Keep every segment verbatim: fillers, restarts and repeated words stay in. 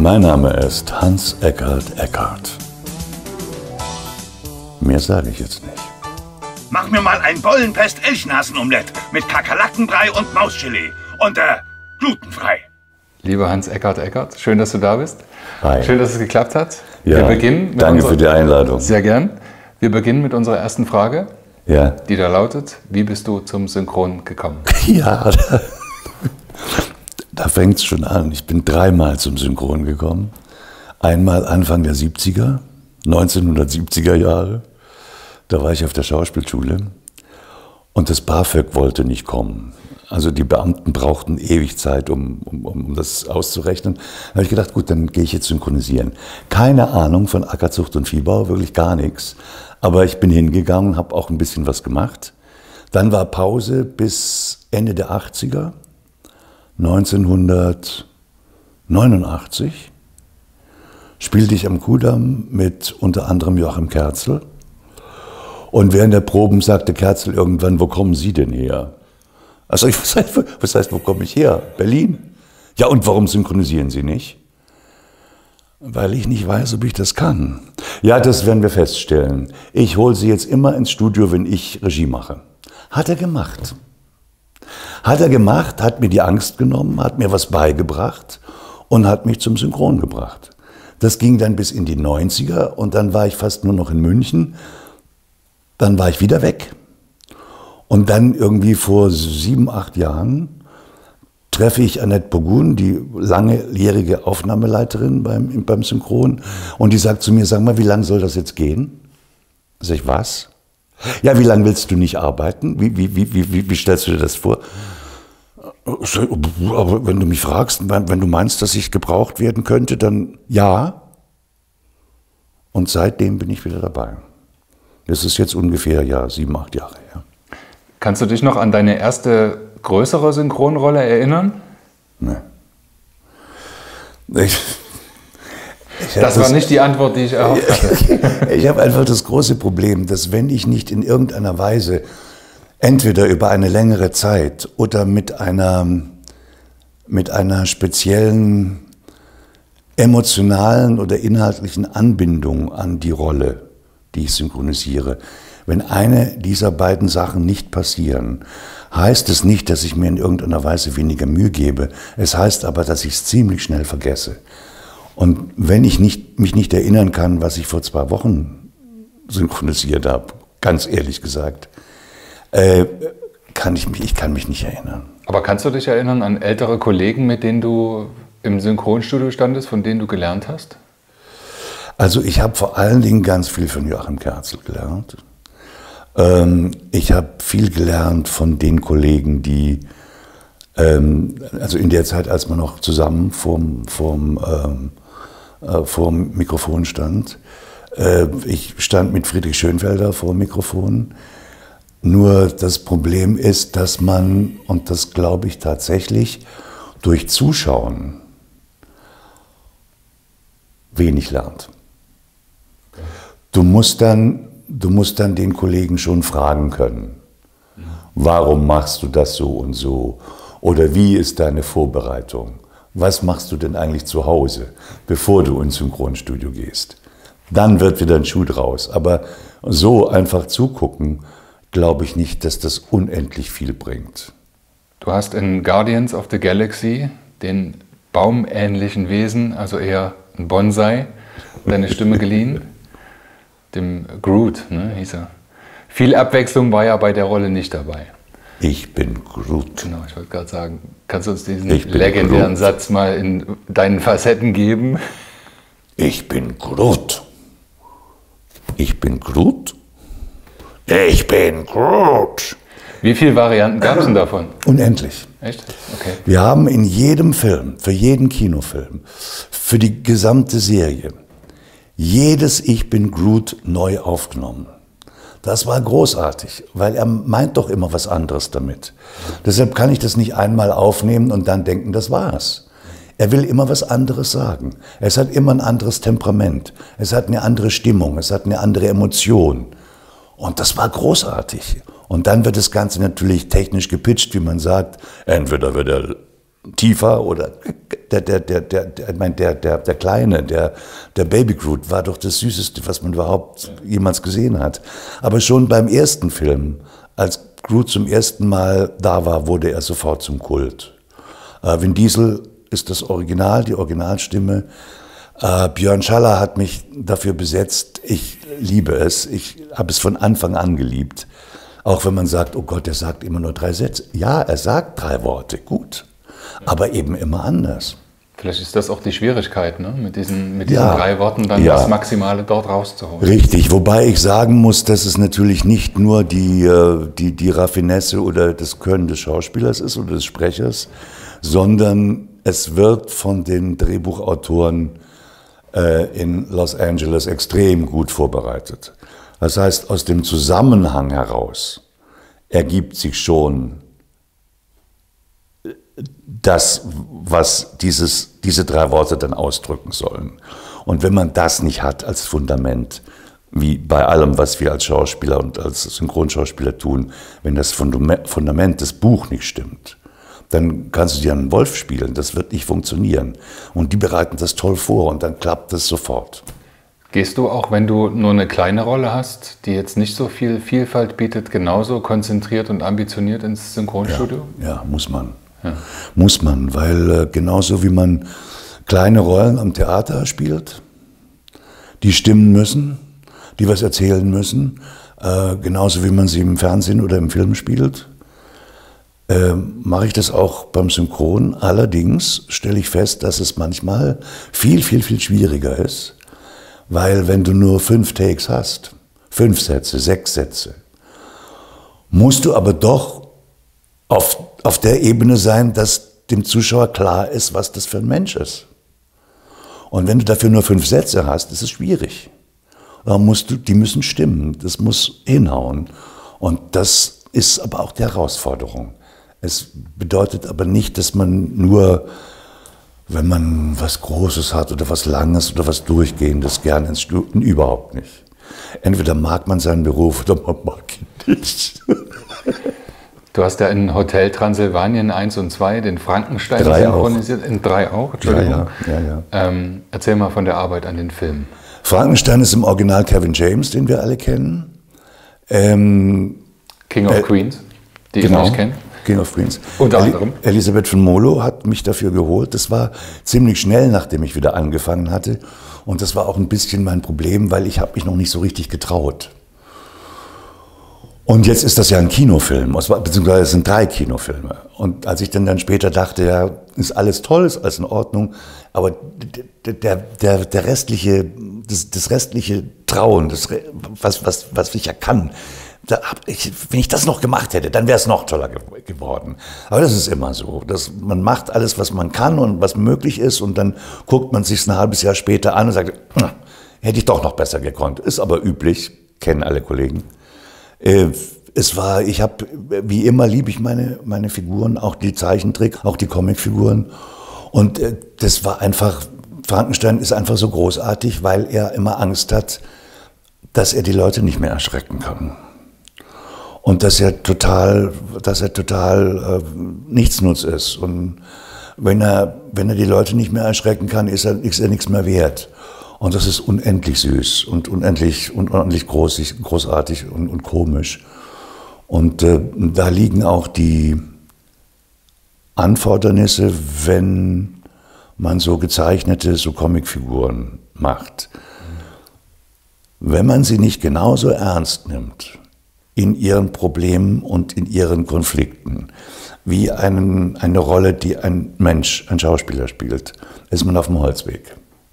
Mein Name ist Hans-Eckart Eckart. Mehr sage ich jetzt nicht. Mach mir mal ein Bollenpest-Elchnasen-Omelett mit Kakerlakenbrei und Mausgelee und äh, glutenfrei. Lieber Hans-Eckart Eckart, schön, dass du da bist. Hi. Schön, dass es geklappt hat. Ja, Wir beginnen mit danke unserer, für die Einladung. Sehr gern. Wir beginnen mit unserer ersten Frage, Ja, die da lautet: Wie bist du zum Synchron gekommen? ja da, da fängt es schon an. Ich bin dreimal zum Synchron gekommen. Einmal Anfang der siebziger, neunzehnhundertsiebziger Jahre. Da war ich auf der Schauspielschule und das BAföG wollte nicht kommen. Also die Beamten brauchten ewig Zeit, um, um, um das auszurechnen. Da habe ich gedacht, gut, dann gehe ich jetzt synchronisieren. Keine Ahnung von Ackerzucht und Viehbau, wirklich gar nichts. Aber ich bin hingegangen, habe auch ein bisschen was gemacht. Dann war Pause bis Ende der achtziger, neunzehnhundertneunundachtzig. Spielte ich am Kudamm mit unter anderem Joachim Kerzel. Und während der Proben sagte Kerzel irgendwann, wo kommen Sie denn her? Also ich, was heißt, was heißt, wo komme ich her? Berlin? Ja, und warum synchronisieren Sie nicht? Weil ich nicht weiß, ob ich das kann. Ja, das werden wir feststellen. Ich hole Sie jetzt immer ins Studio, wenn ich Regie mache. Hat er gemacht. Hat er gemacht, hat mir die Angst genommen, hat mir was beigebracht und hat mich zum Synchron gebracht. Das ging dann bis in die neunziger und dann war ich fast nur noch in München. Dann war ich wieder weg. Und dann irgendwie vor sieben, acht Jahren treffe ich Annette Burgun, die langjährige Aufnahmeleiterin beim, beim Synchron. Und die sagt zu mir, sag mal, wie lange soll das jetzt gehen? Sag ich, was? Ja, wie lange willst du nicht arbeiten? Wie, wie, wie, wie, wie stellst du dir das vor? Aber wenn du mich fragst, wenn du meinst, dass ich gebraucht werden könnte, dann ja. Und seitdem bin ich wieder dabei. Das ist jetzt ungefähr, ja, sieben, acht Jahre her. Kannst du dich noch an deine erste größere Synchronrolle erinnern? Nee. Ich, ich das war das, nicht die Antwort, die ich erhofft hatte. Ich habe einfach das große Problem, dass wenn ich nicht in irgendeiner Weise entweder über eine längere Zeit oder mit einer, mit einer speziellen emotionalen oder inhaltlichen Anbindung an die Rolle, die ich synchronisiere, wenn eine dieser beiden Sachen nicht passieren, heißt es nicht, dass ich mir in irgendeiner Weise weniger Mühe gebe. Es heißt aber, dass ich es ziemlich schnell vergesse. Und wenn ich nicht, mich nicht erinnern kann, was ich vor zwei Wochen synchronisiert habe, ganz ehrlich gesagt, äh, kann ich mich, ich kann mich nicht erinnern. Aber kannst du dich erinnern an ältere Kollegen, mit denen du im Synchronstudio standest, von denen du gelernt hast? Also ich habe vor allen Dingen ganz viel von Joachim Kerzel gelernt. Ähm, ich habe viel gelernt von den Kollegen, die, ähm, also in der Zeit, als man noch zusammen vorm, vorm, ähm, äh, vorm Mikrofon stand. Äh, ich stand mit Friedrich Schönfelder vor dem Mikrofon. Nur das Problem ist, dass man, und das glaube ich tatsächlich, durch Zuschauen wenig lernt. Du musst dann, du musst dann den Kollegen schon fragen können, warum machst du das so und so? Oder wie ist deine Vorbereitung? Was machst du denn eigentlich zu Hause, bevor du ins Synchronstudio gehst? Dann wird wieder ein Schuh draus. Aber so einfach zugucken, glaube ich nicht, dass das unendlich viel bringt. Du hast in Guardians of the Galaxy den baumähnlichen Wesen, also eher ein Bonsai, deine Stimme geliehen. Dem Groot, ne, hieß er. Viel Abwechslung war ja bei der Rolle nicht dabei. Ich bin Groot. Genau, ich wollte gerade sagen, kannst du uns diesen legendären Groot. Satz mal in deinen Facetten geben? Ich bin Groot. Ich bin Groot. Ich bin Groot. Wie viele Varianten gab es denn davon? Unendlich. Echt? Okay. Wir haben in jedem Film, für jeden Kinofilm, für die gesamte Serie, jedes Ich bin Groot neu aufgenommen. Das war großartig, weil er meint doch immer was anderes damit. Deshalb kann ich das nicht einmal aufnehmen und dann denken, das war's. Er will immer was anderes sagen. Es hat immer ein anderes Temperament. Es hat eine andere Stimmung. Es hat eine andere Emotion. Und das war großartig. Und dann wird das Ganze natürlich technisch gepitcht, wie man sagt. Entweder wird er tiefer oder der, der, der, der, der, ich mein, der, der, der Kleine, der, der Baby Groot war doch das Süßeste, was man überhaupt jemals gesehen hat. Aber schon beim ersten Film, als Groot zum ersten Mal da war, wurde er sofort zum Kult. Äh, Vin Diesel ist das Original, die Originalstimme. Äh, Björn Schaller hat mich dafür besetzt. Ich liebe es. Ich habe es von Anfang an geliebt. Auch wenn man sagt, oh Gott, er sagt immer nur drei Sätze. Ja, er sagt drei Worte, gut. Aber eben immer anders. Vielleicht ist das auch die Schwierigkeit, ne? mit diesen, mit diesen Ja. drei Worten dann Ja. das Maximale dort rauszuholen. Richtig, wobei ich sagen muss, dass es natürlich nicht nur die, äh, die, die Raffinesse oder das Können des Schauspielers ist oder des Sprechers, sondern es wird von den Drehbuchautoren äh, in Los Angeles extrem gut vorbereitet. Das heißt, aus dem Zusammenhang heraus ergibt sich schon das, was dieses, diese drei Worte dann ausdrücken sollen. Und wenn man das nicht hat als Fundament, wie bei allem, was wir als Schauspieler und als Synchronschauspieler tun, wenn das Fundament des Buch nicht stimmt, dann kannst du dir einen Wolf spielen, das wird nicht funktionieren. Und die bereiten das toll vor und dann klappt es sofort. Gehst du auch, wenn du nur eine kleine Rolle hast, die jetzt nicht so viel Vielfalt bietet, genauso konzentriert und ambitioniert ins Synchronstudio? Ja, ja, muss man. Ja. Muss man, weil äh, genauso wie man kleine Rollen am Theater spielt, die stimmen müssen, die was erzählen müssen, äh, genauso wie man sie im Fernsehen oder im Film spielt, äh, mache ich das auch beim Synchron. Allerdings stelle ich fest, dass es manchmal viel, viel, viel schwieriger ist, weil wenn du nur fünf Takes hast, fünf Sätze, sechs Sätze, musst du aber doch auf, auf der Ebene sein, dass dem Zuschauer klar ist, was das für ein Mensch ist. Und wenn du dafür nur fünf Sätze hast, ist es schwierig. Da musst du, die müssen stimmen, das muss hinhauen. Und das ist aber auch die Herausforderung. Es bedeutet aber nicht, dass man nur, wenn man was Großes hat oder was Langes oder was Durchgehendes gern ins Studio, überhaupt nicht. Entweder mag man seinen Beruf oder man mag ihn nicht. Du hast ja in Hotel Transsilvanien eins und zwei den Frankenstein Drei synchronisiert. In drei auch? Entschuldigung. Ja, ja, ja, ja. Ähm, erzähl mal von der Arbeit an den Filmen. Frankenstein ist im Original Kevin James, den wir alle kennen. Ähm, King of äh, Queens, die genau, ich nicht kenne. King of Queens. Unter El anderem. Elisabeth von Molo hat mich dafür geholt. Das war ziemlich schnell, nachdem ich wieder angefangen hatte. Und das war auch ein bisschen mein Problem, weil ich habe mich noch nicht so richtig getraut. Und jetzt ist das ja ein Kinofilm, beziehungsweise es sind drei Kinofilme. Und als ich dann, dann später dachte, ja, ist alles toll, ist alles in Ordnung, aber der, der, der restliche, das, das restliche Trauen, das, was, was, was ich ja kann, da hab ich, wenn ich das noch gemacht hätte, dann wäre es noch toller ge geworden. Aber das ist immer so, dass man macht alles, was man kann und was möglich ist, und dann guckt man sich ein halbes Jahr später an und sagt, hätte ich doch noch besser gekonnt. Ist aber üblich, kennen alle Kollegen. Es war, ich habe, wie immer liebe ich meine, meine Figuren, auch die Zeichentrick, auch die Comicfiguren. Und das war einfach, Frankenstein ist einfach so großartig, weil er immer Angst hat, dass er die Leute nicht mehr erschrecken kann. Und dass er total, dass er total äh, nichtsnutz ist. Und wenn er, wenn er die Leute nicht mehr erschrecken kann, ist er, ist er nichts mehr wert. Und das ist unendlich süß und unendlich, und unendlich groß, großartig und, und komisch. Und äh, da liegen auch die Anfordernisse, wenn man so gezeichnete, so Comicfiguren macht. Wenn man sie nicht genauso ernst nimmt in ihren Problemen und in ihren Konflikten, wie einen, eine Rolle, die ein Mensch, ein Schauspieler spielt, ist man auf dem Holzweg.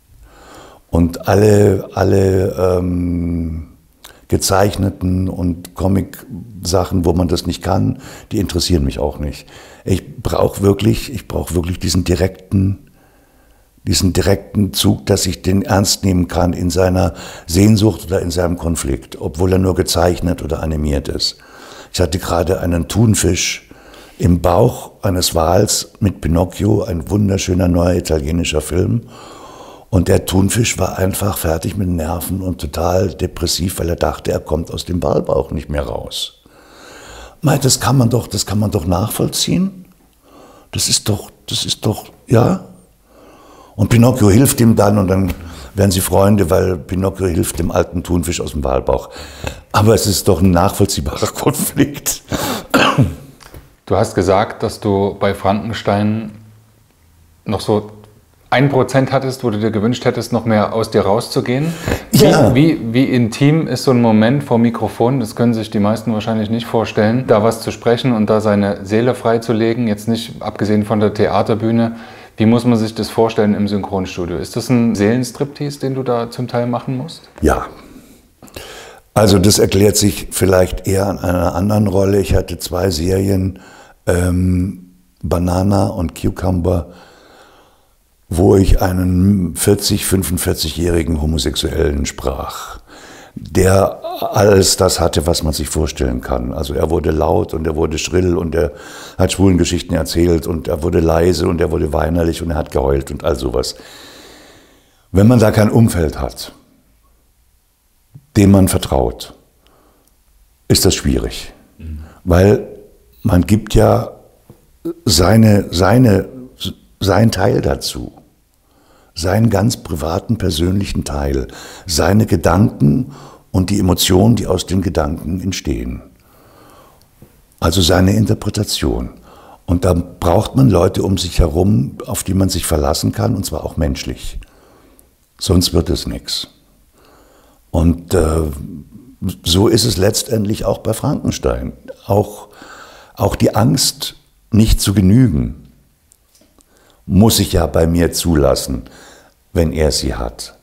Und alle, alle ähm, gezeichneten und Comic-Sachen, wo man das nicht kann, die interessieren mich auch nicht. Ich brauche wirklich, ich brauche wirklich diesen direkten, diesen direkten Zug, dass ich den ernst nehmen kann in seiner Sehnsucht oder in seinem Konflikt, obwohl er nur gezeichnet oder animiert ist. Ich hatte gerade einen Thunfisch im Bauch eines Wals mit Pinocchio, ein wunderschöner neuer italienischer Film. Und der Thunfisch war einfach fertig mit den Nerven und total depressiv, weil er dachte, er kommt aus dem Walbauch nicht mehr raus. Das kann man doch, das kann man doch nachvollziehen. Das ist doch, das ist doch, ja. Und Pinocchio hilft ihm dann und dann werden sie Freunde, weil Pinocchio hilft dem alten Thunfisch aus dem Walbauch. Aber es ist doch ein nachvollziehbarer Konflikt. Du hast gesagt, dass du bei Frankenstein noch so ein Prozent hattest, wo du dir gewünscht hättest, noch mehr aus dir rauszugehen. Wie, Ja. wie, wie intim ist so ein Moment vor Mikrofon, das können sich die meisten wahrscheinlich nicht vorstellen, da was zu sprechen und da seine Seele freizulegen, jetzt nicht abgesehen von der Theaterbühne. Wie muss man sich das vorstellen im Synchronstudio? Ist das ein Seelenstriptease, den du da zum Teil machen musst? Ja. Also das erklärt sich vielleicht eher an einer anderen Rolle. Ich hatte zwei Serien, ähm, Banana und Cucumber, wo ich einen vierzig-, fünfundvierzigjährigen Homosexuellen sprach, der alles das hatte, was man sich vorstellen kann. Also er wurde laut und er wurde schrill und er hat schwulen Geschichten erzählt und er wurde leise und er wurde weinerlich und er hat geheult und all sowas. Wenn man da kein Umfeld hat, dem man vertraut, ist das schwierig. Mhm. Weil man gibt ja seine, seine, sein Teil dazu, seinen ganz privaten, persönlichen Teil, seine Gedanken und die Emotionen, die aus den Gedanken entstehen. Also seine Interpretation. Und da braucht man Leute um sich herum, auf die man sich verlassen kann, und zwar auch menschlich. Sonst wird es nichts. Und äh, so ist es letztendlich auch bei Frankenstein. Auch, auch die Angst, nicht zu genügen, muss ich ja bei mir zulassen, wenn er sie hat.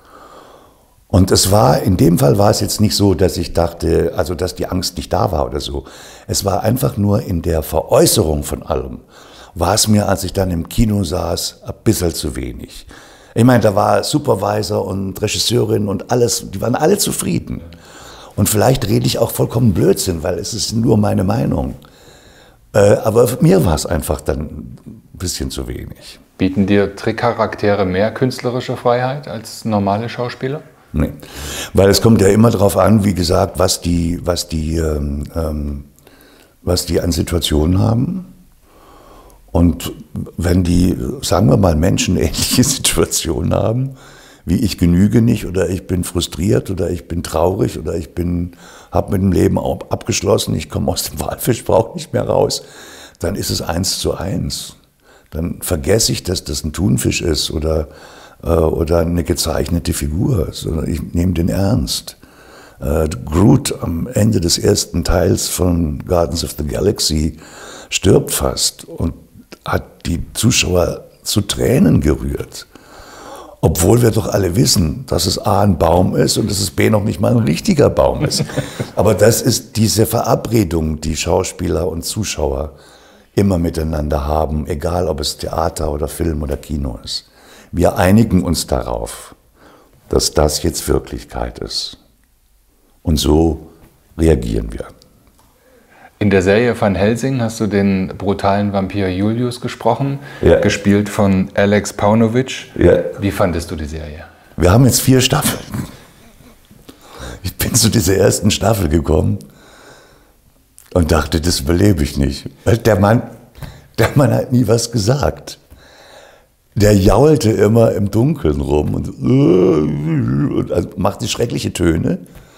Und es war, in dem Fall war es jetzt nicht so, dass ich dachte, also dass die Angst nicht da war oder so. Es war einfach nur in der Veräußerung von allem, war es mir, als ich dann im Kino saß, ein bisschen zu wenig. Ich meine, da war Supervisor und Regisseurin und alles, die waren alle zufrieden. Und vielleicht rede ich auch vollkommen Blödsinn, weil es ist nur meine Meinung. Äh, aber mir war es einfach dann ein bisschen zu wenig. Bieten dir Trickcharaktere mehr künstlerische Freiheit als normale Schauspieler? Nee, weil es kommt ja immer darauf an, wie gesagt, was die, was die, ähm, ähm, was die an Situationen haben. Und wenn die, sagen wir mal, menschenähnliche Situationen haben, wie ich genüge nicht oder ich bin frustriert oder ich bin traurig oder ich bin, habe mit dem Leben abgeschlossen, ich komme aus dem Walfischbrauch nicht mehr raus, dann ist es eins zu eins. Dann vergesse ich, dass das ein Thunfisch ist oder, äh, oder eine gezeichnete Figur, sondern ich nehme den ernst. Äh, Groot am Ende des ersten Teils von Guardians of the Galaxy stirbt fast und hat die Zuschauer zu Tränen gerührt. Obwohl wir doch alle wissen, dass es A ein Baum ist und dass es B noch nicht mal ein richtiger Baum ist. Aber das ist diese Verabredung, die Schauspieler und Zuschauer immer miteinander haben, egal ob es Theater oder Film oder Kino ist. Wir einigen uns darauf, dass das jetzt Wirklichkeit ist. Und so reagieren wir. In der Serie Van Helsing hast du den brutalen Vampir Julius gesprochen, ja. gespielt von Alex Paunovic. Ja. Wie fandest du die Serie? Wir haben jetzt vier Staffeln. Ich bin zu dieser ersten Staffel gekommen und dachte, das überlebe ich nicht. Weil der Mann, der Mann hat nie was gesagt. Der jaulte immer im Dunkeln rum und, und also machte schreckliche Töne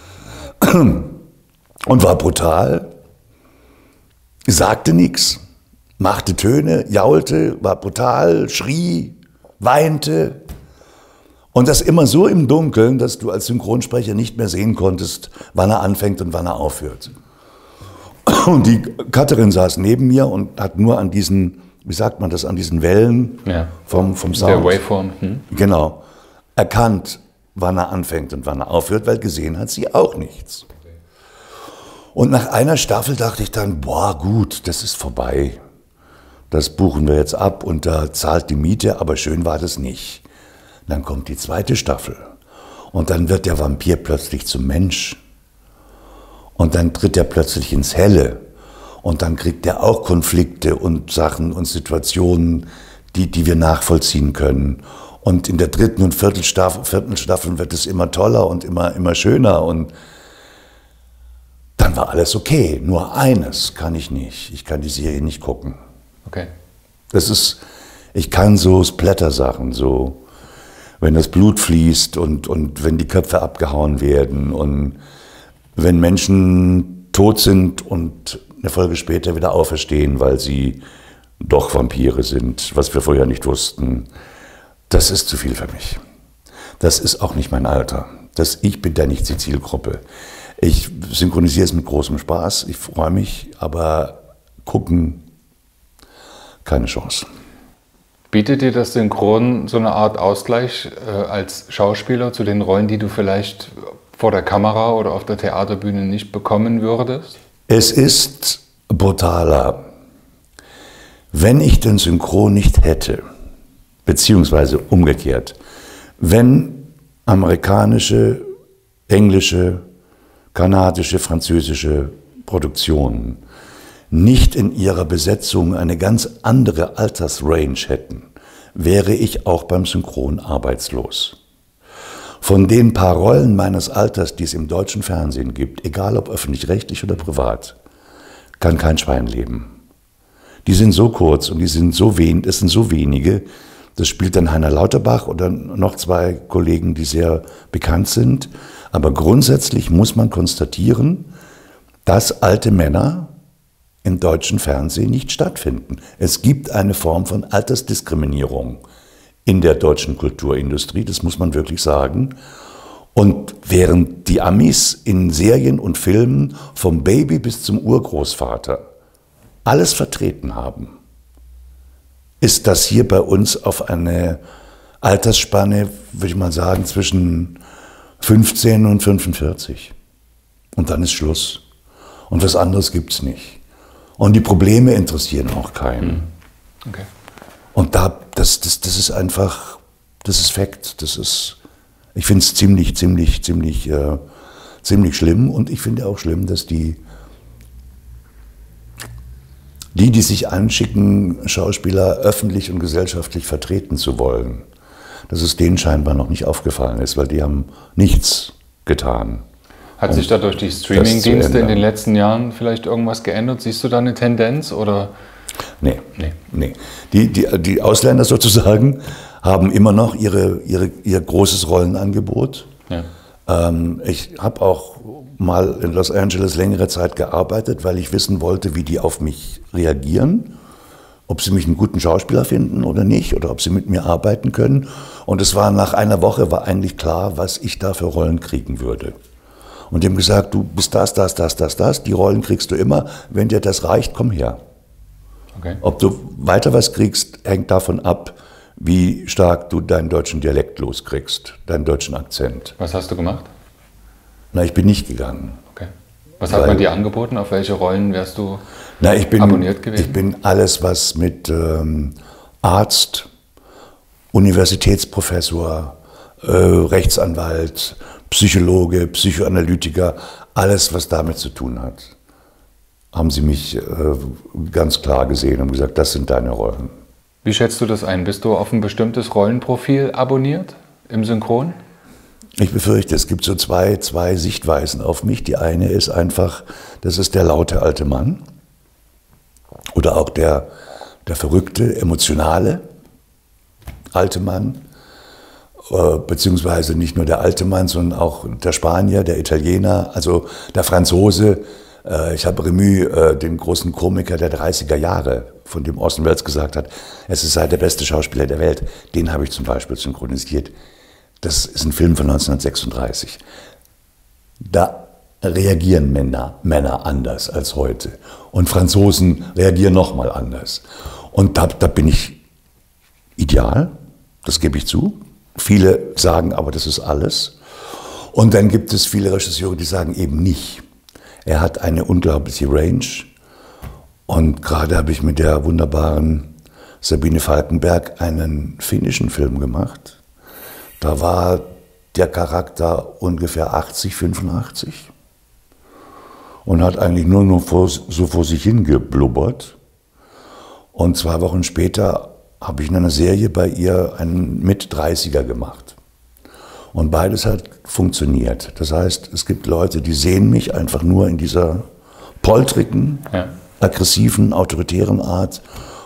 und war brutal. Sagte nichts, machte Töne, jaulte, war brutal, schrie, weinte. Und das immer so im Dunkeln, dass du als Synchronsprecher nicht mehr sehen konntest, wann er anfängt und wann er aufhört. Und die Cutterin saß neben mir und hat nur an diesen, wie sagt man das, an diesen Wellen ja. vom, vom Sound. Der Waveform. Hm? Genau. Erkannt, wann er anfängt und wann er aufhört, weil gesehen hat sie auch nichts. Und nach einer Staffel dachte ich dann, boah gut, das ist vorbei. Das buchen wir jetzt ab und da zahlt die Miete, aber schön war das nicht. Dann kommt die zweite Staffel und dann wird der Vampir plötzlich zum Mensch. Und dann tritt er plötzlich ins Helle und dann kriegt er auch Konflikte und Sachen und Situationen, die, die wir nachvollziehen können. Und in der dritten und vierten Staffel, vierten Staffel wird es immer toller und immer, immer schöner und dann war alles okay. Nur eines kann ich nicht. Ich kann die Serie nicht gucken. Okay. Das ist, Ich kann so Splatter-Sachen, so, wenn das Blut fließt und, und wenn die Köpfe abgehauen werden und wenn Menschen tot sind und eine Folge später wieder auferstehen, weil sie doch Vampire sind, was wir vorher nicht wussten. Das ist zu viel für mich. Das ist auch nicht mein Alter. Das, ich bin da nicht die Zielgruppe. Ich synchronisiere es mit großem Spaß, ich freue mich, aber gucken, keine Chance. Bietet dir das Synchron so eine Art Ausgleich äh, als Schauspieler zu den Rollen, die du vielleicht vor der Kamera oder auf der Theaterbühne nicht bekommen würdest? Es ist brutaler. Wenn ich den Synchron nicht hätte, beziehungsweise umgekehrt, wenn amerikanische, englische, kanadische, französische Produktionen nicht in ihrer Besetzung eine ganz andere Altersrange hätten, wäre ich auch beim Synchron arbeitslos. Von den paar Rollen meines Alters, die es im deutschen Fernsehen gibt, egal ob öffentlich-rechtlich oder privat, kann kein Schwein leben. Die sind so kurz und die sind so wenig, es sind so wenige, das spielt dann Heiner Lauterbach oder noch zwei Kollegen, die sehr bekannt sind. Aber grundsätzlich muss man konstatieren, dass alte Männer im deutschen Fernsehen nicht stattfinden. Es gibt eine Form von Altersdiskriminierung in der deutschen Kulturindustrie, das muss man wirklich sagen. Und während die Amis in Serien und Filmen vom Baby bis zum Urgroßvater alles vertreten haben, ist das hier bei uns auf eine Altersspanne, würde ich mal sagen, zwischen fünfzehn und fünfundvierzig. Und dann ist Schluss. Und was anderes gibt es nicht. Und die Probleme interessieren auch keinen. Okay. Und da, das, das, das ist einfach, das ist Fakt. Das ist, ich finde es ziemlich, ziemlich, ziemlich, äh, ziemlich schlimm. Und ich finde auch schlimm, dass die Die, die sich anschicken, Schauspieler öffentlich und gesellschaftlich vertreten zu wollen, dass es denen scheinbar noch nicht aufgefallen ist, weil die haben nichts getan. Hat sich da durch die Streaming-Dienste in den letzten Jahren vielleicht irgendwas geändert? Siehst du da eine Tendenz? Oder? Nee, nee. nee. Die, die, die Ausländer sozusagen haben immer noch ihre, ihre, ihr großes Rollenangebot. Ja. Ähm, ich habe auch mal in Los Angeles längere Zeit gearbeitet, weil ich wissen wollte, wie die auf mich reagieren, ob sie mich einen guten Schauspieler finden oder nicht, oder ob sie mit mir arbeiten können. Und es war nach einer Woche war eigentlich klar, was ich da für Rollen kriegen würde. Und die haben gesagt, du bist das, das, das, das, das, die Rollen kriegst du immer, wenn dir das reicht, komm her. Okay. Ob du weiter was kriegst, hängt davon ab, wie stark du deinen deutschen Dialekt loskriegst, deinen deutschen Akzent. Was hast du gemacht? Na, ich bin nicht gegangen. Okay. Was hat Weil, man dir angeboten? Auf welche Rollen wärst du na, ich bin, abonniert gewesen? Ich bin alles, was mit ähm, Arzt, Universitätsprofessor, äh, Rechtsanwalt, Psychologe, Psychoanalytiker, alles, was damit zu tun hat, haben sie mich äh, ganz klar gesehen und gesagt, das sind deine Rollen. Wie schätzt du das ein? Bist du auf ein bestimmtes Rollenprofil abonniert im Synchron? Ich befürchte, es gibt so zwei, zwei Sichtweisen auf mich. Die eine ist einfach, das ist der laute alte Mann oder auch der, der verrückte, emotionale alte Mann, äh, beziehungsweise nicht nur der alte Mann, sondern auch der Spanier, der Italiener, also der Franzose. Äh, ich habe Remy, äh, den großen Komiker der dreißiger Jahre, von dem Orson Welles gesagt hat, es ist halt der beste Schauspieler der Welt, den habe ich zum Beispiel synchronisiert. Das ist ein Film von neunzehnhundertsechsunddreißig. Da reagieren Männer, Männer anders als heute. Und Franzosen reagieren nochmal anders. Und da, da bin ich ideal, das gebe ich zu. Viele sagen aber, das ist alles. Und dann gibt es viele Regisseure, die sagen eben nicht. Er hat eine unglaubliche Range. Und gerade habe ich mit der wunderbaren Sabine Falkenberg einen finnischen Film gemacht. Da war der Charakter ungefähr achtzig, fünfundachtzig und hat eigentlich nur noch vor, so vor sich hingeblubbert. Und zwei Wochen später habe ich in einer Serie bei ihr einen Mit-dreißiger gemacht. Und beides hat funktioniert. Das heißt, es gibt Leute, die sehen mich einfach nur in dieser poltrigen, ja. aggressiven, autoritären Art.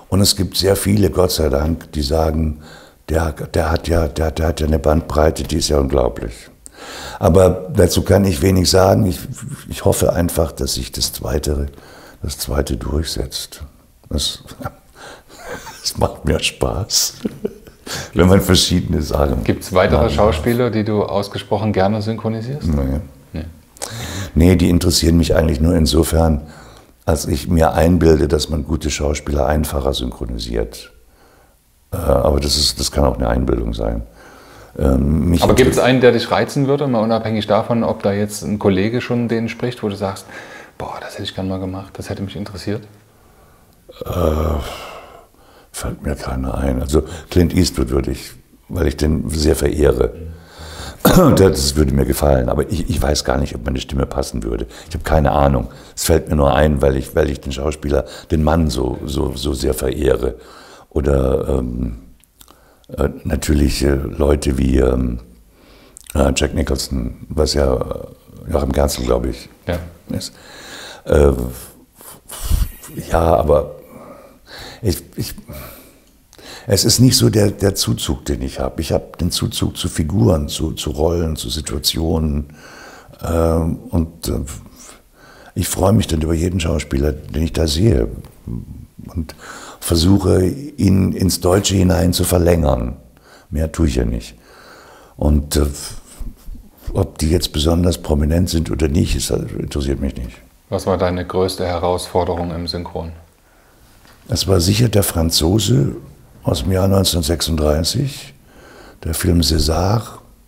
Und es gibt sehr viele, Gott sei Dank, die sagen, der, der, hat ja, der, der hat ja eine Bandbreite, die ist ja unglaublich. Aber dazu kann ich wenig sagen. Ich, ich hoffe einfach, dass sich das Zweite, das Zweite durchsetzt. Das, das macht mir Spaß, wenn man verschiedene Sachen... Gibt es weitere Schauspieler, die du ausgesprochen gerne synchronisierst? Nee. Nee. Nee, die interessieren mich eigentlich nur insofern, als ich mir einbilde, dass man gute Schauspieler einfacher synchronisiert. Äh, aber das, ist, das kann auch eine Einbildung sein. Ähm, aber gibt es einen, der dich reizen würde, mal unabhängig davon, ob da jetzt ein Kollege schon den spricht, wo du sagst, boah, das hätte ich gern mal gemacht, das hätte mich interessiert? Äh, fällt mir keiner ein. Also Clint Eastwood würde ich, weil ich den sehr verehre. Das würde mir gefallen, aber ich, ich weiß gar nicht, ob meine Stimme passen würde. Ich habe keine Ahnung. Es fällt mir nur ein, weil ich, weil ich den Schauspieler, den Mann so, so, so sehr verehre. Oder ähm, äh, natürlich äh, Leute wie ähm, äh, Jack Nicholson, was ja äh, Joachim Kerzel, glaube ich, ja. ist. Äh, ja, aber ich... ich Es ist nicht so der, der Zuzug, den ich habe. Ich habe den Zuzug zu Figuren, zu, zu Rollen, zu Situationen. Ähm, und äh, ich freue mich dann über jeden Schauspieler, den ich da sehe. Und versuche, ihn ins Deutsche hinein zu verlängern. Mehr tue ich ja nicht. Und äh, ob die jetzt besonders prominent sind oder nicht, ist, interessiert mich nicht. Was war deine größte Herausforderung im Synchron? Es war sicher der Franzose aus dem Jahr neunzehnhundertsechsunddreißig, der Film César,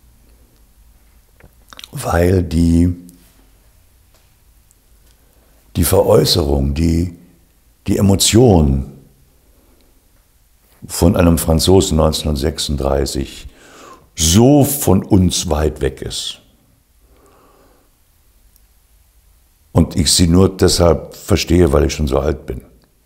weil die, die Veräußerung, die, die Emotion von einem Franzosen neunzehnhundertsechsunddreißig so von uns weit weg ist. Und ich sie nur deshalb verstehe, weil ich schon so alt bin.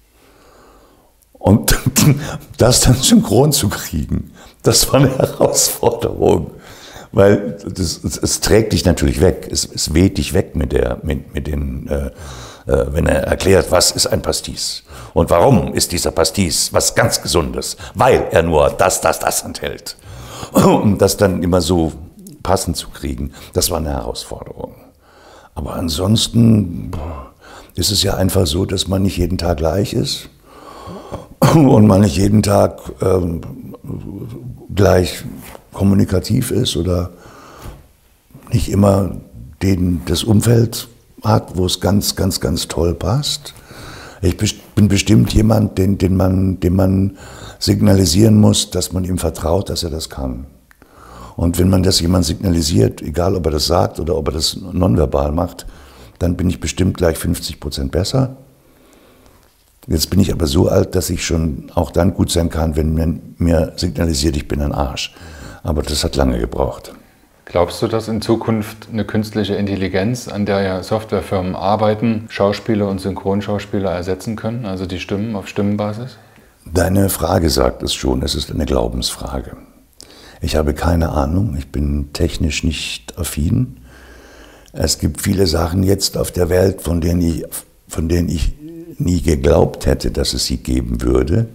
Und das dann synchron zu kriegen, das war eine Herausforderung. Weil das, es, es trägt dich natürlich weg, es, es weht dich weg mit, der, mit, mit den, äh, äh, wenn er erklärt, was ist ein Pastis und warum ist dieser Pastis was ganz Gesundes, weil er nur das, das, das enthält. Um das dann immer so passend zu kriegen, das war eine Herausforderung. Aber ansonsten ist es ja einfach so, dass man nicht jeden Tag gleich ist. Und man nicht jeden Tag ähm, gleich kommunikativ ist oder nicht immer den, das Umfeld hat, wo es ganz, ganz, ganz toll passt. Ich bin bestimmt jemand, den, den man, dem man signalisieren muss, dass man ihm vertraut, dass er das kann. Und wenn man das jemand signalisiert, egal ob er das sagt oder ob er das nonverbal macht, dann bin ich bestimmt gleich fünfzig Prozent besser. Jetzt bin ich aber so alt, dass ich schon auch dann gut sein kann, wenn man mir signalisiert, ich bin ein Arsch. Aber das hat lange gebraucht. Glaubst du, dass in Zukunft eine künstliche Intelligenz, an der ja Softwarefirmen arbeiten, Schauspieler und Synchronschauspieler ersetzen können, also die Stimmen auf Stimmenbasis? Deine Frage sagt es schon, es ist eine Glaubensfrage. Ich habe keine Ahnung, ich bin technisch nicht affin. Es gibt viele Sachen jetzt auf der Welt, von denen ich, von denen ich nie geglaubt hätte, dass es sie geben würde.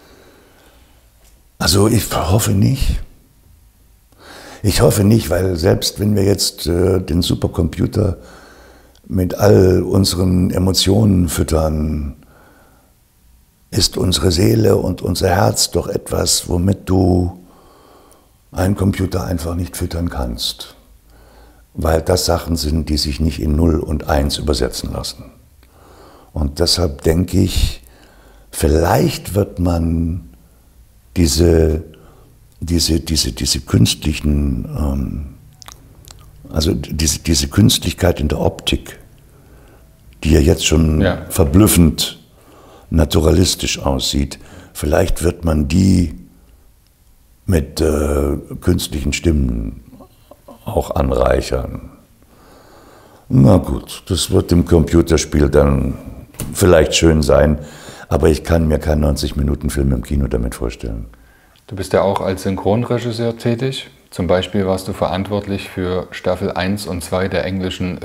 Also ich hoffe nicht. Ich hoffe nicht, weil selbst wenn wir jetzt äh, den Supercomputer mit all unseren Emotionen füttern, ist unsere Seele und unser Herz doch etwas, womit du einen Computer einfach nicht füttern kannst. Weil das Sachen sind, die sich nicht in null und eins übersetzen lassen. Und deshalb denke ich, vielleicht wird man diese, diese, diese, diese künstlichen, ähm, also diese, diese Künstlichkeit in der Optik, die ja jetzt schon ja. verblüffend naturalistisch aussieht, vielleicht wird man die mit äh, künstlichen Stimmen auch anreichern. Na gut, das wird im Computerspiel dann vielleicht schön sein, aber ich kann mir keinen neunzig-Minuten-Film im Kino damit vorstellen. Du bist ja auch als Synchronregisseur tätig. Zum Beispiel warst du verantwortlich für Staffel eins und zwei der englischen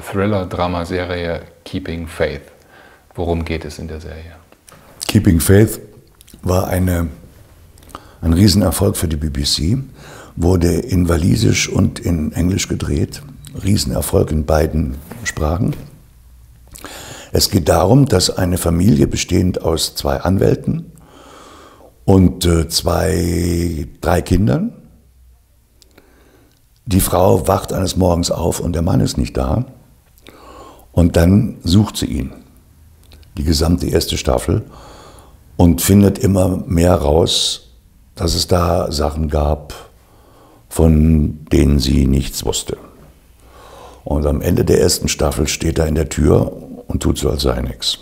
Thriller-Dramaserie Keeping Faith. Worum geht es in der Serie? Keeping Faith war eine, ein Riesenerfolg für die B B C, wurde in Walisisch und in Englisch gedreht. Riesenerfolg in beiden Sprachen. Es geht darum, dass eine Familie bestehend aus zwei Anwälten und äh, zwei, drei Kindern, die Frau wacht eines Morgens auf und der Mann ist nicht da und dann sucht sie ihn, die gesamte erste Staffel, und findet immer mehr raus, dass es da Sachen gab, von denen sie nichts wusste. Und am Ende der ersten Staffel steht er in der Tür und tut so, als sei nichts.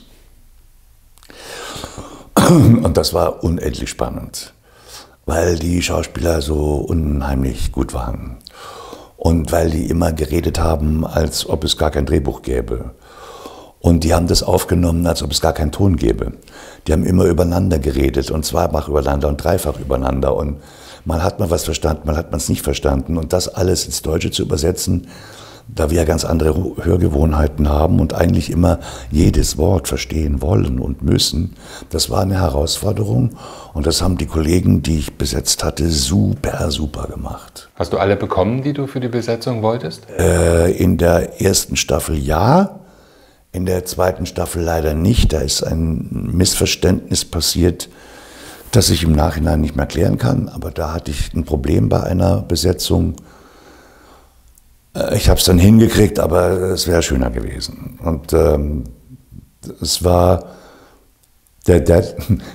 Und das war unendlich spannend, weil die Schauspieler so unheimlich gut waren. Und weil die immer geredet haben, als ob es gar kein Drehbuch gäbe. Und die haben das aufgenommen, als ob es gar keinen Ton gäbe. Die haben immer übereinander geredet und zweifach übereinander und dreifach übereinander. Und mal hat man was verstanden, mal hat man es nicht verstanden. Und das alles ins Deutsche zu übersetzen, da wir ja ganz andere Hörgewohnheiten haben und eigentlich immer jedes Wort verstehen wollen und müssen, das war eine Herausforderung. Und das haben die Kollegen, die ich besetzt hatte, super, super gemacht. Hast du alle bekommen, die du für die Besetzung wolltest? Äh, in der ersten Staffel ja, in der zweiten Staffel leider nicht. Da ist ein Missverständnis passiert, das ich im Nachhinein nicht mehr klären kann. Aber da hatte ich ein Problem bei einer Besetzung. Ich habe es dann hingekriegt, aber es wäre schöner gewesen. Und ähm, es war der, der,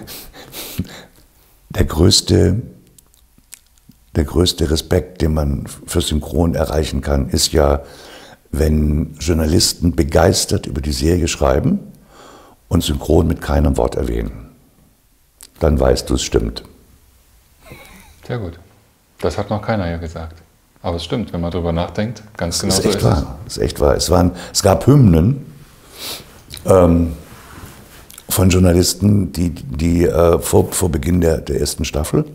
der, größte, der größte Respekt, den man für Synchron erreichen kann, ist ja, wenn Journalisten begeistert über die Serie schreiben und Synchron mit keinem Wort erwähnen. Dann weißt du, es stimmt. Sehr gut. Das hat noch keiner hier gesagt. Aber es stimmt, wenn man darüber nachdenkt, ganz genau so ist es. Es. Das ist echt wahr. Es, waren, es gab Hymnen ähm, von Journalisten, die, die äh, vor, vor Beginn der, der ersten Staffel,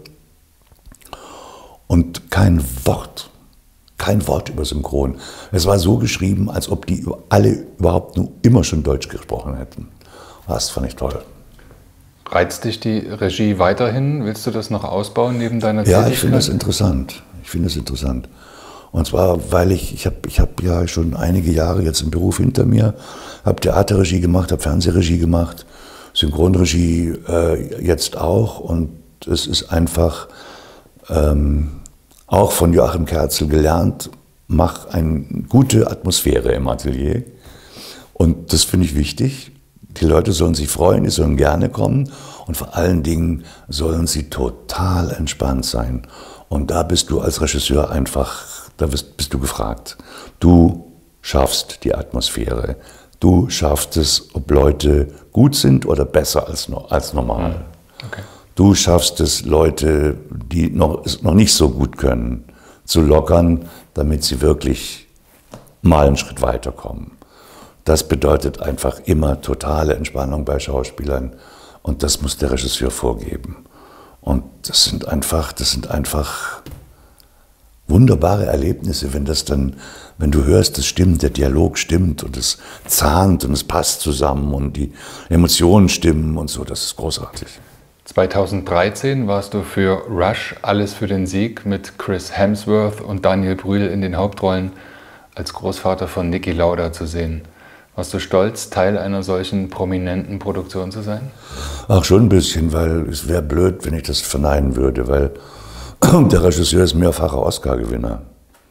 und kein Wort, kein Wort über Synchron. Es war so geschrieben, als ob die alle überhaupt nur immer schon Deutsch gesprochen hätten. Das fand ich toll. Reizt dich die Regie weiterhin? Willst du das noch ausbauen neben deiner Tätigkeit? Ja, ich finde das interessant. Ich finde es interessant. Und zwar, weil ich, ich habe ich hab ja schon einige Jahre jetzt im Beruf hinter mir, habe Theaterregie gemacht, habe Fernsehregie gemacht, Synchronregie äh, jetzt auch. Und es ist einfach ähm, auch von Joachim Kerzel gelernt, mach eine gute Atmosphäre im Atelier. Und das finde ich wichtig. Die Leute sollen sich freuen, die sollen gerne kommen und vor allen Dingen sollen sie total entspannt sein. Und da bist du als Regisseur einfach, da bist, bist du gefragt. Du schaffst die Atmosphäre. Du schaffst es, ob Leute gut sind oder besser als, als normal. Okay. Du schaffst es, Leute, die noch, noch nicht so gut können, zu lockern, damit sie wirklich mal einen Schritt weiterkommen. Das bedeutet einfach immer totale Entspannung bei Schauspielern. Und das muss der Regisseur vorgeben. Und das sind einfach, das sind einfach wunderbare Erlebnisse, wenn das dann, wenn du hörst, es stimmt, der Dialog stimmt und es zahnt und es passt zusammen und die Emotionen stimmen und so, das ist großartig. zweitausenddreizehn warst du für Rush, Alles für den Sieg, mit Chris Hemsworth und Daniel Brühl in den Hauptrollen als Großvater von Niki Lauda zu sehen. Warst du stolz, Teil einer solchen prominenten Produktion zu sein? Ach, schon ein bisschen, weil es wäre blöd, wenn ich das verneinen würde, weil der Regisseur ist mehrfacher Oscar-Gewinner.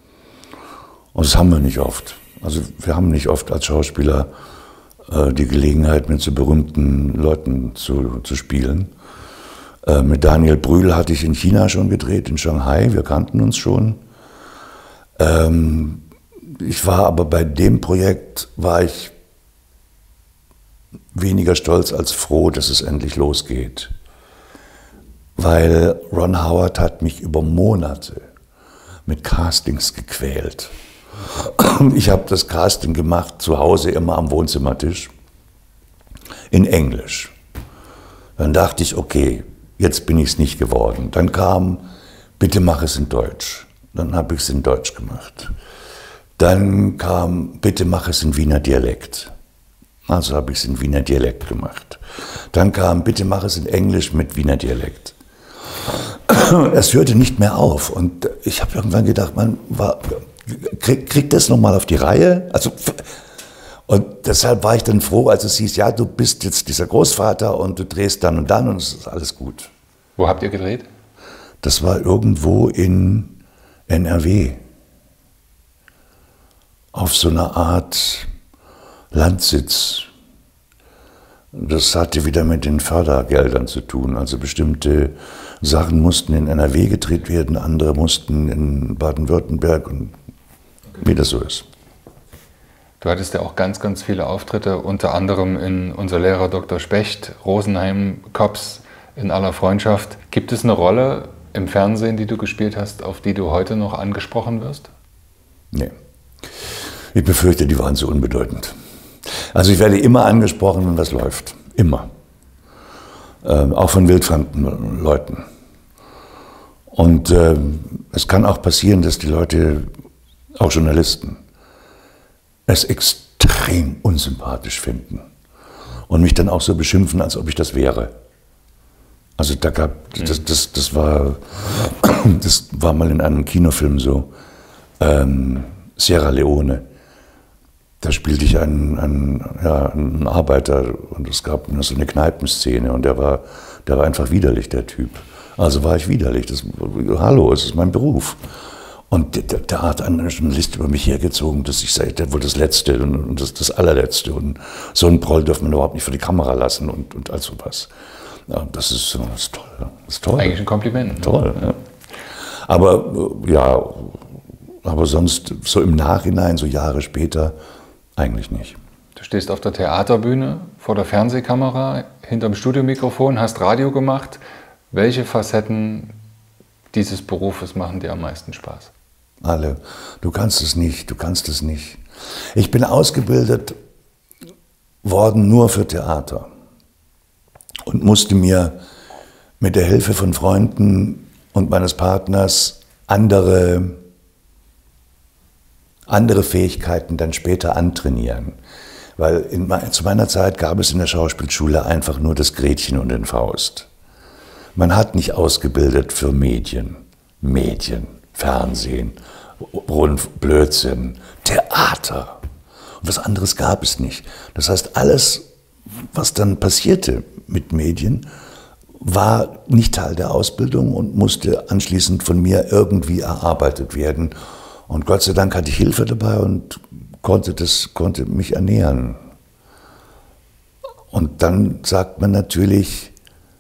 Und das haben wir nicht oft. Also wir haben nicht oft als Schauspieler äh, die Gelegenheit, mit so berühmten Leuten zu, zu spielen. Äh, mit Daniel Brühl hatte ich in China schon gedreht, in Shanghai, wir kannten uns schon. Ähm, ich war aber bei dem Projekt, war ich weniger stolz als froh, dass es endlich losgeht. Weil Ron Howard hat mich über Monate mit Castings gequält. Ich habe das Casting gemacht, zu Hause immer am Wohnzimmertisch, in Englisch. Dann dachte ich, okay, jetzt bin ich es nicht geworden. Dann kam, bitte mach es in Deutsch. Dann habe ich es in Deutsch gemacht. Dann kam, bitte mach es in Wiener Dialekt. Also habe ich es in Wiener Dialekt gemacht. Dann kam, bitte mach es in Englisch mit Wiener Dialekt. Es hörte nicht mehr auf. Und ich habe irgendwann gedacht, man war, krieg, krieg das nochmal auf die Reihe. Also, und deshalb war ich dann froh, als es hieß, ja, du bist jetzt dieser Großvater und du drehst dann und dann und es ist alles gut. Wo habt ihr gedreht? Das war irgendwo in N R W. Auf so einer Art Landsitz. Das hatte wieder mit den Fördergeldern zu tun. Also bestimmte Sachen mussten in N R W gedreht werden, andere mussten in Baden-Württemberg und wie das so ist. Du hattest ja auch ganz, ganz viele Auftritte, unter anderem in Unser Lehrer Doktor Specht, Rosenheim, Cops, In aller Freundschaft. Gibt es eine Rolle im Fernsehen, die du gespielt hast, auf die du heute noch angesprochen wirst? Nee. Ich befürchte, die waren so unbedeutend. Also ich werde immer angesprochen, wenn was läuft. Immer. Ähm, auch von wildfremden Leuten. Und äh, es kann auch passieren, dass die Leute, auch Journalisten, es extrem unsympathisch finden. Und mich dann auch so beschimpfen, als ob ich das wäre. Also da gab, das, das, das, war, das war mal in einem Kinofilm so, ähm, Sierra Leone. Da spielte ich einen, einen, ja, einen Arbeiter und es gab so eine Kneipenszene und der war, der war einfach widerlich, der Typ. Also war ich widerlich. Das, hallo, es ist mein Beruf. Und der, der hat einen Journalist über mich hergezogen, dass ich sage, der wohl das Letzte und, und das, das Allerletzte. Und so einen Proll dürfen wir überhaupt nicht vor die Kamera lassen und, und all sowas. Ja, das ist, das ist toll. Das ist toll. Eigentlich ein Kompliment. Toll, ja. Aber ja, aber sonst so im Nachhinein, so Jahre später, eigentlich nicht. Du stehst auf der Theaterbühne, vor der Fernsehkamera, hinterm Studiomikrofon, hast Radio gemacht. Welche Facetten dieses Berufes machen dir am meisten Spaß? Alle. Du kannst es nicht, du kannst es nicht. Ich bin ausgebildet worden nur für Theater und musste mir mit der Hilfe von Freunden und meines Partners andere andere Fähigkeiten dann später antrainieren. Weil in, zu meiner Zeit gab es in der Schauspielschule einfach nur das Gretchen und den Faust. Man hat nicht ausgebildet für Medien, Medien, Fernsehen, Blödsinn, Theater. Und was anderes gab es nicht. Das heißt, alles, was dann passierte mit Medien, war nicht Teil der Ausbildung und musste anschließend von mir irgendwie erarbeitet werden. Und Gott sei Dank hatte ich Hilfe dabei und konnte, das, konnte mich ernähren. Und dann sagt man natürlich,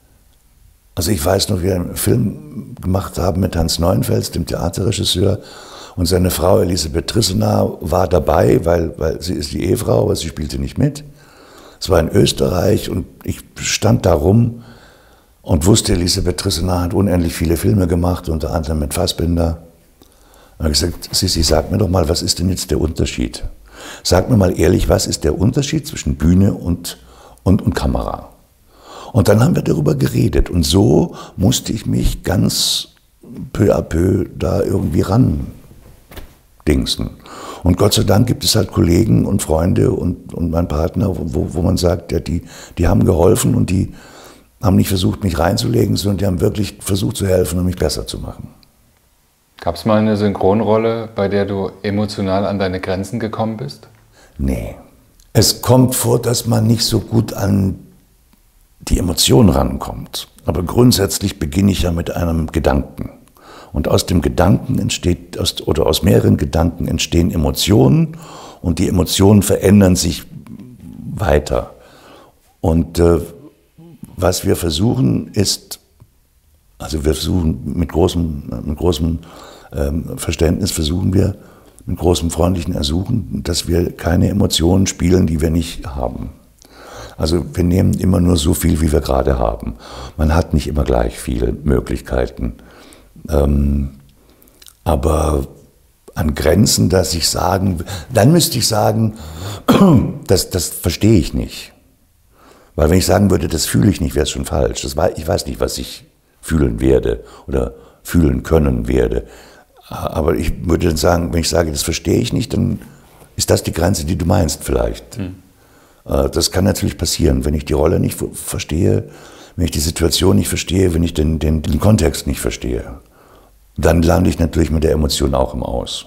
also ich weiß noch, wie wir einen Film gemacht haben mit Hans Neuenfels, dem Theaterregisseur, und seine Frau Elisabeth Trissenar war dabei, weil, weil sie ist die Ehefrau, aber sie spielte nicht mit. Es war in Österreich und ich stand da rum und wusste, Elisabeth Trissenar hat unendlich viele Filme gemacht, unter anderem mit Fassbinder. Und ich habe gesagt, Sissi, sag mir doch mal, was ist denn jetzt der Unterschied? Sag mir mal ehrlich, was ist der Unterschied zwischen Bühne und, und, und Kamera? Und dann haben wir darüber geredet und so musste ich mich ganz peu à peu da irgendwie ran dingsen. Und Gott sei Dank gibt es halt Kollegen und Freunde und, und mein Partner, wo, wo man sagt, ja, die, die haben geholfen und die haben nicht versucht, mich reinzulegen, sondern die haben wirklich versucht zu helfen und mich besser zu machen. Gab es mal eine Synchronrolle, bei der du emotional an deine Grenzen gekommen bist? Nee. Es kommt vor, dass man nicht so gut an die Emotionen rankommt. Aber grundsätzlich beginne ich ja mit einem Gedanken. Und aus dem Gedanken entsteht, aus, oder aus mehreren Gedanken entstehen Emotionen und die Emotionen verändern sich weiter. Und äh, was wir versuchen ist, also wir versuchen mit großem, mit großem ähm, Verständnis, versuchen wir mit großem freundlichen Ersuchen, dass wir keine Emotionen spielen, die wir nicht haben. Also wir nehmen immer nur so viel, wie wir gerade haben. Man hat nicht immer gleich viele Möglichkeiten. Ähm, aber an Grenzen, dass ich sagen, dann müsste ich sagen, das, das verstehe ich nicht. Weil wenn ich sagen würde, das fühle ich nicht, wäre es schon falsch. Das war, ich weiß nicht, was ich fühlen werde oder fühlen können werde. Aber ich würde dann sagen, wenn ich sage, das verstehe ich nicht, dann ist das die Grenze, die du meinst vielleicht. Hm. Das kann natürlich passieren, wenn ich die Rolle nicht verstehe, wenn ich die Situation nicht verstehe, wenn ich den, den, den Kontext nicht verstehe. Dann lande ich natürlich mit der Emotion auch im Aus.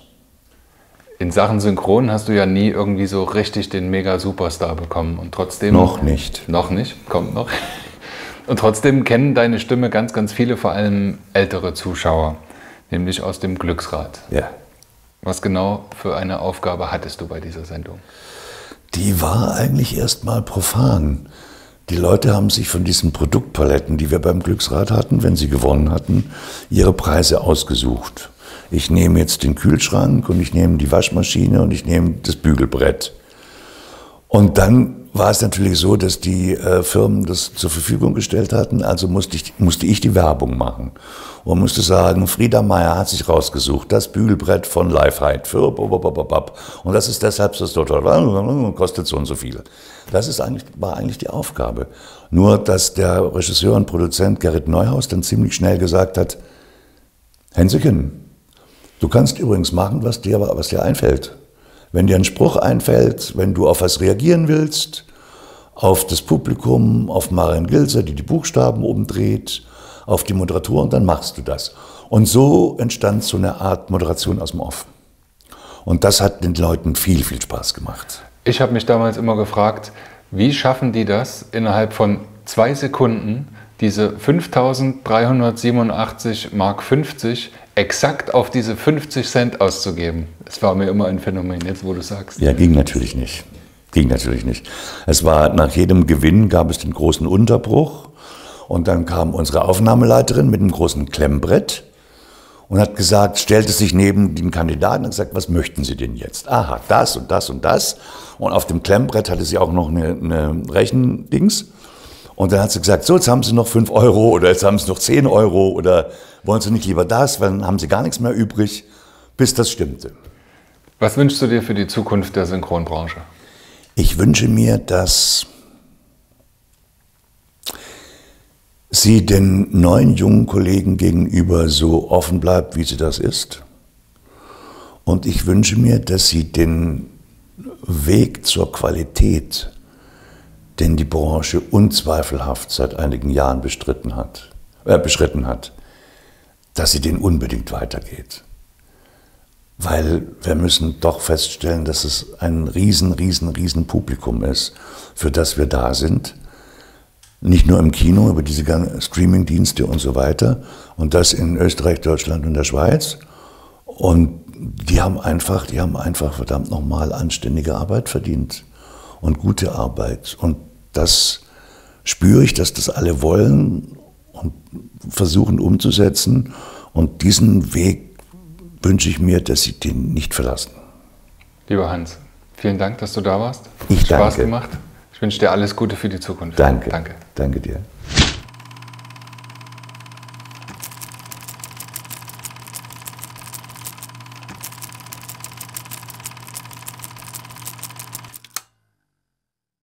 In Sachen Synchron hast du ja nie irgendwie so richtig den Mega-Superstar bekommen. Und trotzdem... Noch nicht. Noch nicht, kommt noch. Und trotzdem kennen deine Stimme ganz, ganz viele, vor allem ältere Zuschauer. Nämlich aus dem Glücksrad. Ja. Was genau für eine Aufgabe hattest du bei dieser Sendung? Die war eigentlich erstmal profan. Die Leute haben sich von diesen Produktpaletten, die wir beim Glücksrad hatten, wenn sie gewonnen hatten, ihre Preise ausgesucht. Ich nehme jetzt den Kühlschrank und ich nehme die Waschmaschine und ich nehme das Bügelbrett. Und dann war es natürlich so, dass die äh, Firmen das zur Verfügung gestellt hatten, also musste ich, musste ich die Werbung machen. Und musste sagen, Frieda Meyer hat sich rausgesucht, das Bügelbrett von Lifehide für und das ist deshalb das total, kostet so und so viel. Das ist eigentlich, war eigentlich die Aufgabe. Nur, dass der Regisseur und Produzent Gerrit Neuhaus dann ziemlich schnell gesagt hat, Hänschen, du kannst übrigens machen, was dir, was dir einfällt. Wenn dir ein Spruch einfällt, wenn du auf was reagieren willst, auf das Publikum, auf Marion Gilzer, die die Buchstaben oben dreht, auf die Moderatoren, dann machst du das. Und so entstand so eine Art Moderation aus dem Off. Und das hat den Leuten viel, viel Spaß gemacht. Ich habe mich damals immer gefragt, wie schaffen die das, innerhalb von zwei Sekunden diese fünftausenddreihundertsiebenundachtzig Mark fünfzig exakt auf diese fünfzig Cent auszugeben. Das war mir immer ein Phänomen, jetzt wo du sagst. Ja, ging natürlich nicht. Ging natürlich nicht. Es war, nach jedem Gewinn gab es den großen Unterbruch und dann kam unsere Aufnahmeleiterin mit einem großen Klemmbrett und hat gesagt, stellte sich neben den Kandidaten und gesagt, was möchten Sie denn jetzt? Aha, das und das und das. Und auf dem Klemmbrett hatte sie auch noch eine, eine Rechendings. Und dann hat sie gesagt, so, jetzt haben Sie noch fünf Euro oder jetzt haben Sie noch zehn Euro oder wollen Sie nicht lieber das, weil dann haben Sie gar nichts mehr übrig, bis das stimmte. Was wünschst du dir für die Zukunft der Synchronbranche? Ich wünsche mir, dass sie den neuen jungen Kollegen gegenüber so offen bleibt, wie sie das ist. Und ich wünsche mir, dass sie den Weg zur Qualität, den die Branche unzweifelhaft seit einigen Jahren bestritten hat, äh, beschritten hat, dass sie den unbedingt weitergeht. Weil wir müssen doch feststellen, dass es ein riesen, riesen, riesen Publikum ist, für das wir da sind. Nicht nur im Kino, über diese ganzen Streaming-Dienste und so weiter. Und das in Österreich, Deutschland und der Schweiz. Und die haben einfach, die haben einfach verdammt nochmal anständige Arbeit verdient. Und gute Arbeit. Und das spüre ich, dass das alle wollen und versuchen umzusetzen. Und diesen Weg wünsche ich mir, dass sie den nicht verlassen. Lieber Hans, vielen Dank, dass du da warst. Ich danke. Spaß gemacht. Ich wünsche dir alles Gute für die Zukunft. Danke. Danke. Danke dir.